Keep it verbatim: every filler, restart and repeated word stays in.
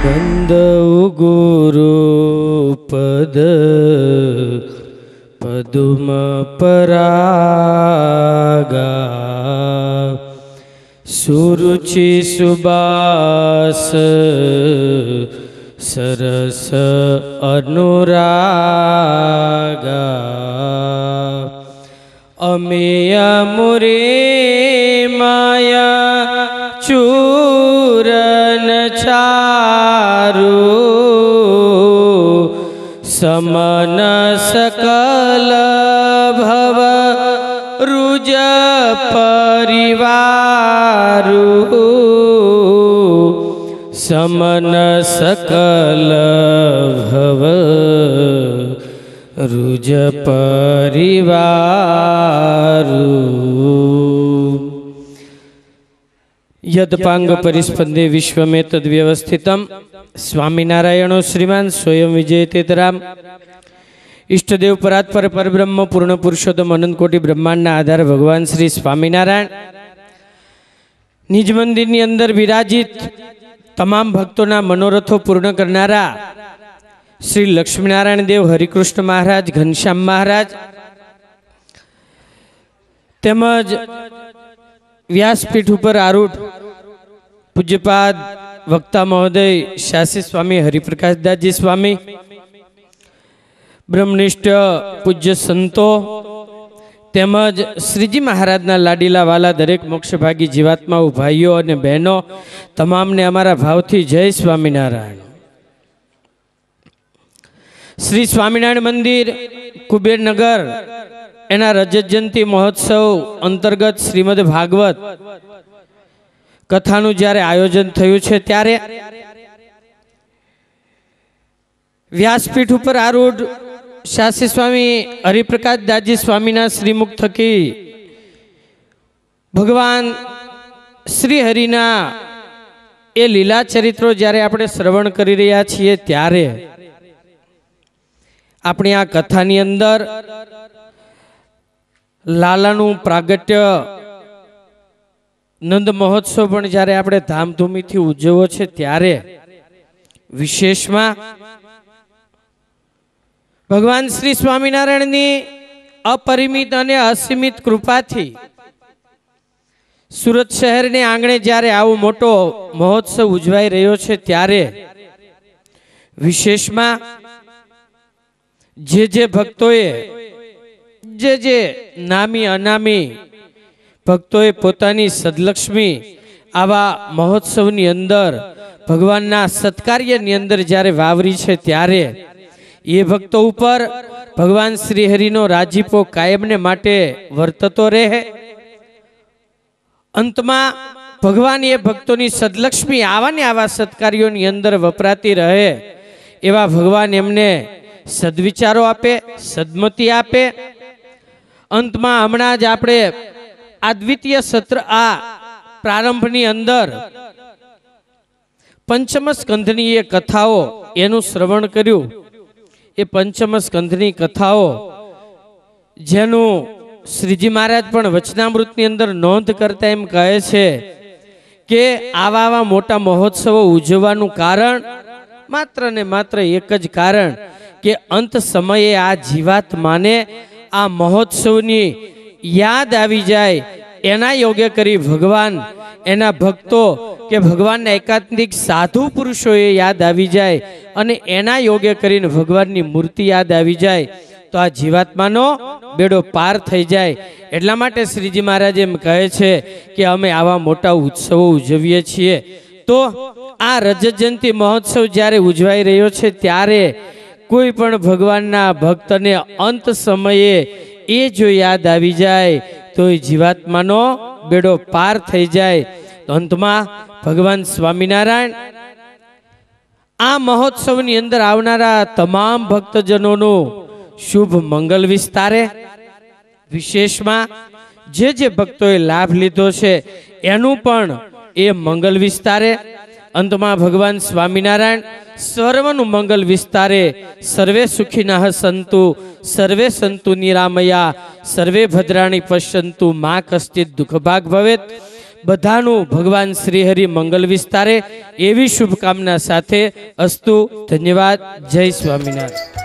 वंदौ गुरुपद पदुम परागा सुरुचि सुबास सरस अनुरागा अमेय मुरे माया चूरन चारु समन सकल भव रुज परिवारु समन सकल भव रुज परिवारु यदपांग परिस्पंदे विश्व में तद्व्यवस्थितम स्वामीनारायणो श्रीमान स्वयं विजयतेतराम इष्टदेव परात्पर परब्रह्म पूर्ण पुरुषोत्तम अनंत कोटि ब्रह्मांड आधार भगवान श्री स्वामीनारायण निज मंदिर नी अंदर विराजित तमाम भक्तों मनोरथों पूर्ण करनारा श्री लक्ष्मीनारायण देव हरिकृष्ण महाराज घनश्याम महाराज तेमज व्यासपीठ पर आरूढ़ पूज्यपाद वक्ता महोदय शासी स्वामी हरिप्रकाश दास जी स्वामी ब्रह्मनिष्ठ पूज्य संतो तेमज श्रीजी महाराज ना लाडीला वाला दरेक मोक्षभागी जीवात्माओं भाईओ और बहनों तमाम ने अमारा भावथी जय स्वामीनारायण। श्री स्वामीनारायण मंदिर कुबेर नगर एना रजत जयंती महोत्सव अंतर्गत श्रीमद भागवत कथानु ज्यारे आयोजन थयुं छे त्यारे व्यासपीठ पर आरूढ़ शासी स्वामी हरिप्रकाश दासजी स्वामीना श्रीमुख थकी भगवान श्री हरिना ए लीला चरित्रों ज्यारे आपणे श्रवण करी रह्या छीए त्यारे आपणी आ कथानी अंदर लालानु प्रागट्य नंद महोत्सव पण ज्यारे आपणे धामधूमीथी उजव्यो छे त्यारे विशेषमां भगवान श्री स्वामीनारायणनी अपरिमित अने असीमित कृपाथी सूरत शहर ने आंगणे ज्यारे आवो मोटो महोत्सव उजवाई रह्यो छे त्यारे विशेषमां जे जे भक्तोए जे जे नामी अनामी भक्तोए पोतानी सदलक्ष्मी आवा महोत्सवनी अंदर भगवानना सत्कार्यनी अंदर ज्यारे वावरी छे त्यारे ये भक्तों ऊपर भगवान श्री हरिनो राजीपो कायमने माटे वर्ततो रहे। अंतमां भगवान ये भक्तोनी सदलक्ष्मी आवा ने आवा सत्कार्योनी अंदर वपराती रहे एवा भगवान एमने सद्विचारो आपे सद्मति आपे। अंतमां हमणां ज आपणे अद्वितीय सत्र आ प्रारंभनी अंदर पंचम स्कंधनी ये कथाओ एनु श्रवण कर्युं। ए पंचम स्कंधनी कथाओ जेनु श्रीजी महाराज पण वचनामृतनी अंदर नोंध करता एम कहे छे के आवा आवा मोटा महोत्सव उजववानुं कारण मात्र ने मात्र एक ज कारण के अंत समये आ जीवात्माने आ महोत्सवनी याद आवी जाय एना योग्य करी भगवान एना भक्तो के भगवान एकांतिक साधु पुरुषों याद आवी जाय अने एना योग्य करीने भगवाननी मूर्ति याद आवी जाय तो आ जीवात्मानो बेड़ो पार थई जाय। एटला माटे श्रीजी महाराज एम कहे छे के अमे आवा मोटा उत्सव उजवीए छीए। तो आ रजत जयंती महोत्सव ज्यारे उजवाई रह्यो छे त्यारे कोई पण भगवानना भक्तने अंत समये ए जो याद आवी जाय तो जीवात्मानो बेड़ो पार थई जाय। तो अंतमां भगवान स्वामीनारायण आ महोत्सवनी अंदर आवनारा तमाम भक्तजनोनो शुभ मंगल विस्तारे। विशेषमां जे जे भक्तोए लाभ लीधो छे एनु पण ए मंगल विस्तारे। अंतमां भगवान स्वामीनारायण सर्वनु मंगल विस्तारे। सर्वे सुखिनः सन्तु सर्वे सन्तु निरामया सर्वे भद्राणि पश्यन्तु मा कश्चित् दुःखभाग् भवेत्। बधानु भगवान श्रीहरि मंगल विस्तारे एवी शुभकामना साथे अस्तु। धन्यवाद। जय स्वामीनारायण।